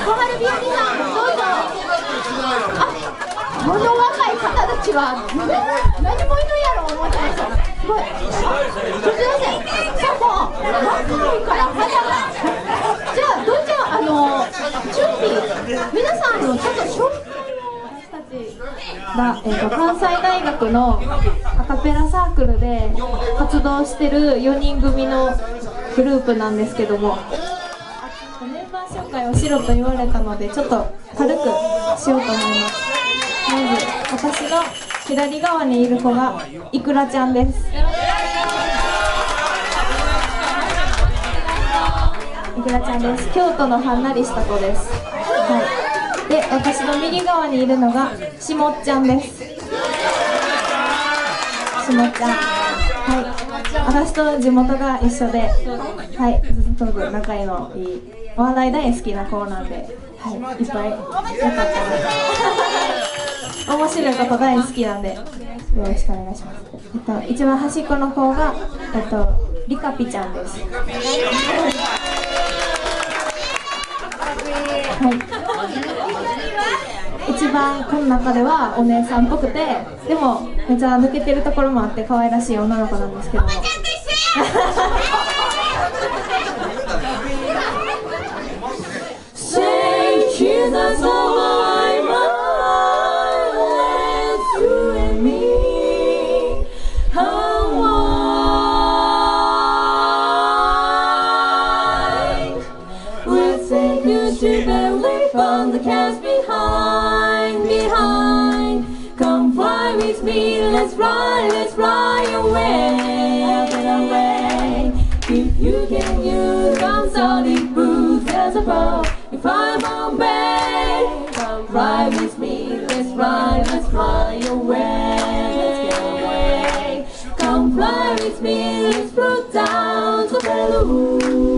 小春日和さん、どうぞ。あ、この若い方たちは何もいるやろ思ってました。すごい。すいません。さも若いから肌が。じゃあどうぞ準備。皆さんちょっと紹介を私たちが関西大学のアカペラサークルで活動してる4人組のグループなんですけども。メンバー紹介をしろと言われたのでちょっと軽くしようと思います。まず私の左側にいる子がいくらちゃんです。いくらちゃんです。京都のはんなりした子です。はい。で、私の右側にいるのがしもっちゃんです。しもっちゃん。はい。私と地元が一緒で、はい、ずっと仲のいい。お笑い大好きな子なんで、はい、いっぱいよかったら面白いこと大好きなんでよろしくお願いします。一番端っこの方がリカピちゃんです。はい。一番この中ではお姉さんっぽくて、でもめっちゃ抜けてるところもあって可愛らしい女の子なんですけども。 That's all my mind, you and me. How wide we'll take a trip and leave on the cast behind. Come fly with me, let's fly away. If you can use some solid boots as a bow, if I'm on bed, come fly with me, let's fly away. Let's get away. Come fly with me, let's float down to Peru.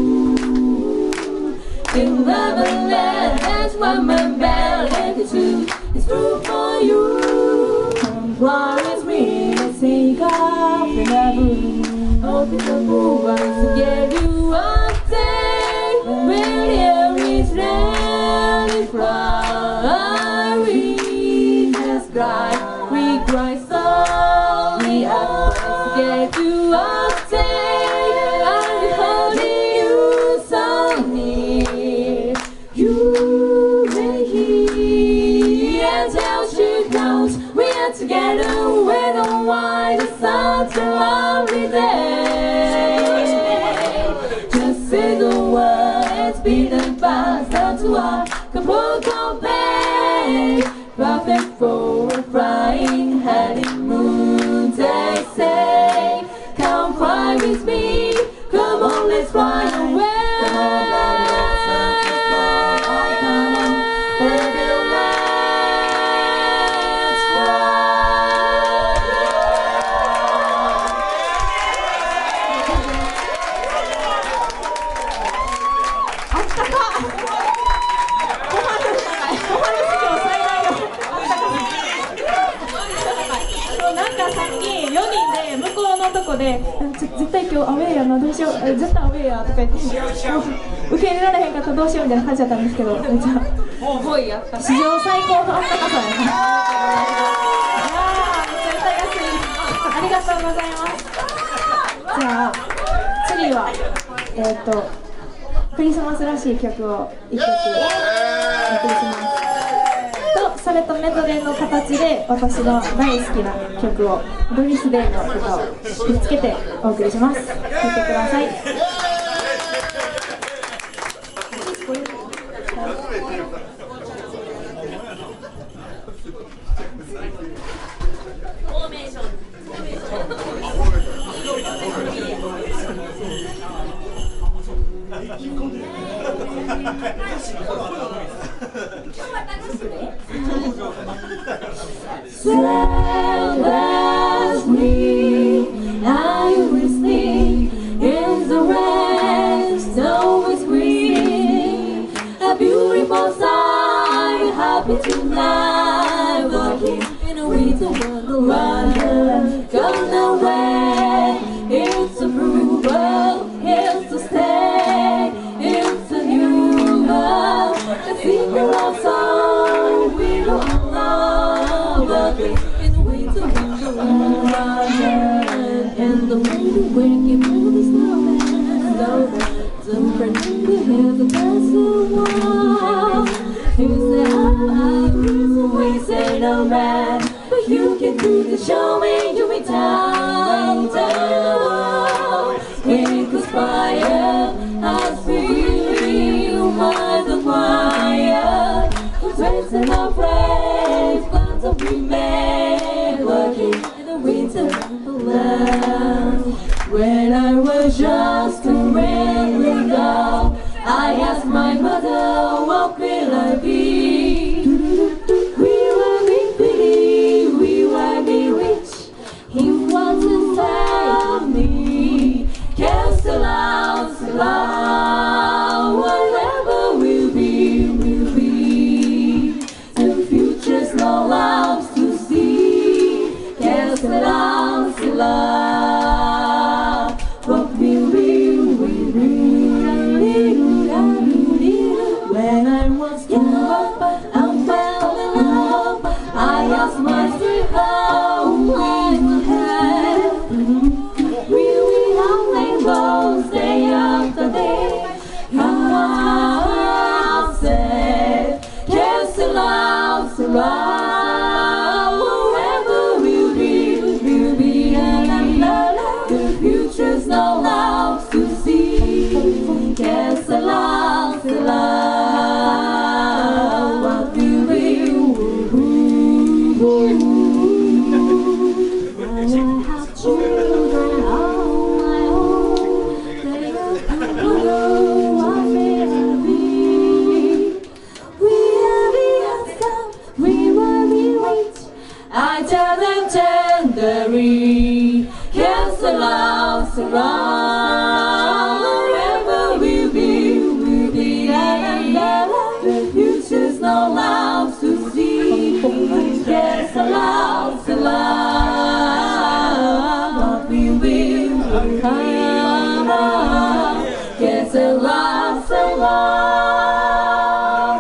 In Neverland, that's one man bell, and the truth is true for you. Come fly with me, let's take off the Peru. Open the pool to get you a day. When the air is ready, fly. We just cry, we cry slowly up to get you a day. I'm holding you so near. You may hear and tell she knows we are together. We don't want the sun to lovely day. Just say the word, speed and fast, down to Acapulco Bay. Perfect for a flying honeymoon, they say. Come fly with me, come on, let's fly away. Come on, baby, let's fly. あったか。ご飯史上最大のあったか。なんかさっき4人で向こうのとこで絶対今日アウェーやな、どうしよう、絶対アウェーやとか言って受け入れられへんかったらどうしようみたいな感じだったんですけど、めっちゃ史上最高のあったかさやな。めっちゃ歌いやすい。ありがとうございます。じゃあ次はクリスマスらしい曲を1曲お送りしますと、それとメドレーの形で私の大好きな曲をドリス・デイの歌をくっつけてお送りします。聴いてください。Swell as me, are you listening? Is the rest always green? A beautiful sign, happy tonight. Walking in a winter wonderland, gone away. It's a blue world, it's to stay. It's a new world. love song, we don't love walking in the winter wonderland, and the moon waking through the snowman. Don't pretend to hear the passing wall. You say we say no man, but you can do the show me, you be down, down. We conspire as we mind the choir, raising our praise, plans to be made, working in the winter wonderland. When I was just a little girl, I asked my mother, what will I be? We will be pretty, we will be rich. He wants to tell me, can't still out, whatever will be, will be. The future's no loves to see, can't still out, what will be, will be. When I was young, I fell in love. I asked my sweetheart, what will happen? Will we have rainbows day after day? And I said, can't still out, wherever we'll be, we'll be. The future's no love to see, can't still out, what will be. I have children all my own. They are what will be. We are the handsome, we will be rich. I tell them tenderly, cancel out, surround. Wherever we'll be, we'll be. The future's no love to see. Cancel out, surround. What we will come. Cancel out, surround.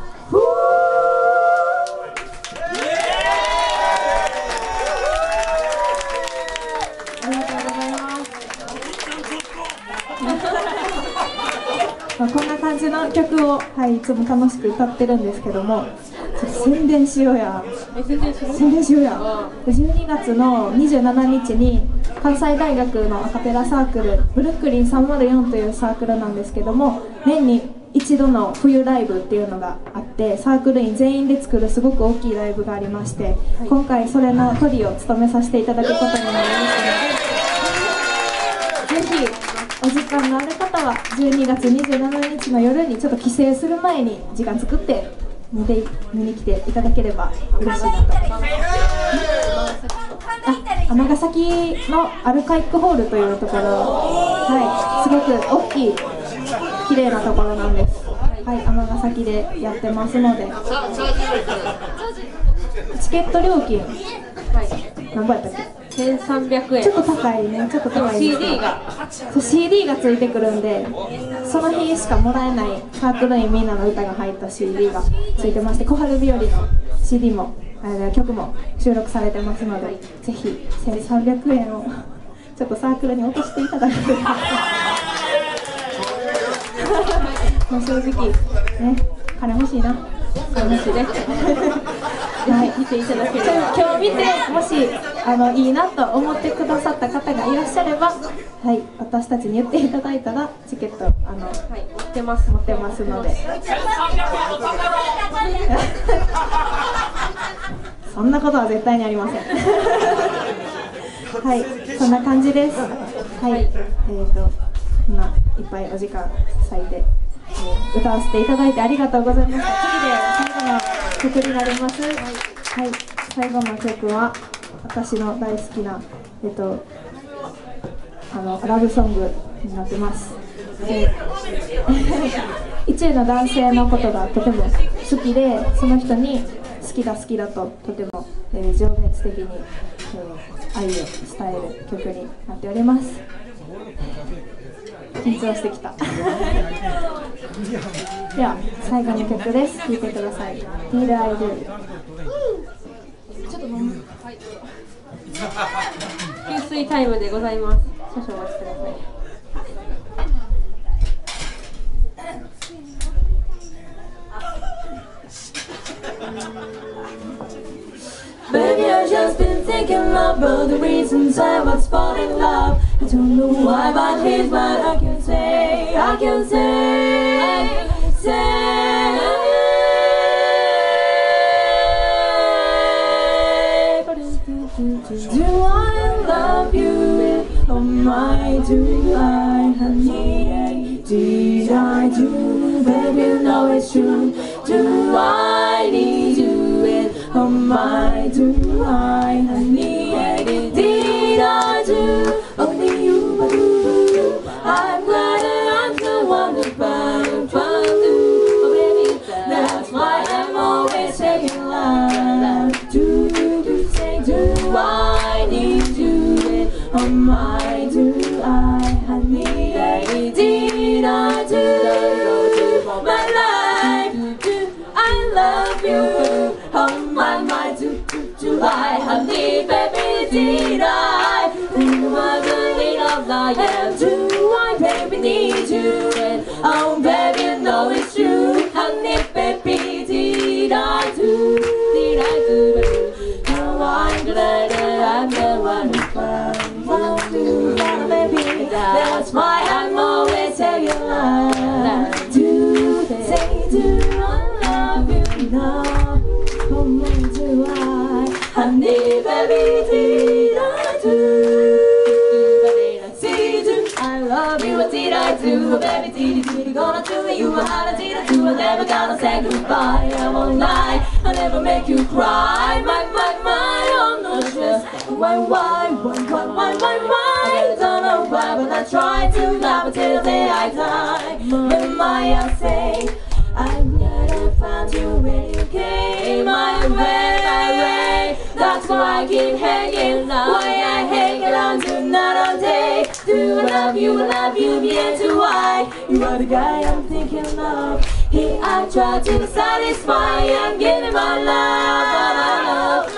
こんな感じの曲を、はい、いつも楽しく歌ってるんですけども、ちょっと宣伝しようや。宣伝しようや。12月の27日に関西大学のアカペラサークルブルックリン304というサークルなんですけども、年に一度の冬ライブっていうのがあって、サークル員全員で作るすごく大きいライブがありまして、今回それのトリを務めさせていただくことになりましたので、ぜひお時間のある方は12月27日の夜にちょっと帰省する前に時間作って見に来ていただければ嬉しいなと。尼崎のアルカイックホールというところ、はい、すごく大きい綺麗なところなんです。はい、尼崎でやってますので、チケット料金、何倍やったっけ 1300円。 ちょっと高いね、ちょっと高いですけど、CD がついてくるんで、その日しかもらえないサークル員みんなの歌が入った CD がついてまして、小春日和の CD も曲も収録されてますので、ぜひ1300円をちょっとサークルに落としていただければもう正直ね、金欲しいな、金欲しいねはい、見ていただければ、今日見てもしいいなと思ってくださった方がいらっしゃれば、はい、私たちに言っていただいたらチケット持ってますのでそんなことは絶対にありませんはい、そんな感じです。はい、こんないっぱいお時間割いて、歌わせていただいてありがとうございました。次で最後の曲になります。はい、最後の曲は私の大好きなラブソングになってます。一位の男性のことがとても好きで、その人に好きだととても、情熱的に、愛を伝える曲になっております。緊張してきたでは最後の曲です。聴いてください。Did I Do。 ちょっと飲む。はい。給水タイムでございます。少々お待ちください。Baby, I've just been thinking about the reasons I was falling in love. I don't know why, but here's what I can say. I can say. Do I love you? Oh my, do I, honey? Did I do? Baby, you know it's true. Do I need you? Oh my, do I, honey? Did I do? Only you, but you. I'm glad that I'm the one who found you. Oh baby, that's why I'm always taking love. Do say, do I need you? Oh my, do I, honey? Did I do? My life, do I love you? Oh my, do I, honey, baby, did I? Do I believe of life? Do I, baby, need you? And oh, baby, you know it's true, honey, baby, did I do? Did I do? Oh, I'm glad that I'm the one who found you, baby. That's why I'm always telling you love. Do say, do I love you now? Oh my, do I, honey, baby, did I do? Did I love you? What did I do? Baby, did you gonna do it? You were how did I do? I'm never gonna say goodbye. I won't lie, I'll never make you cry. My, oh no stress. Why? Don't know why, but I try to laugh until the day I die. But I say, I'm glad I found you when you came my way. That's why I keep hanging. Why I hang around you night all day. Do I love you, bien, do I? You are the guy I'm thinking of. He, I try to satisfy. I'm giving my love,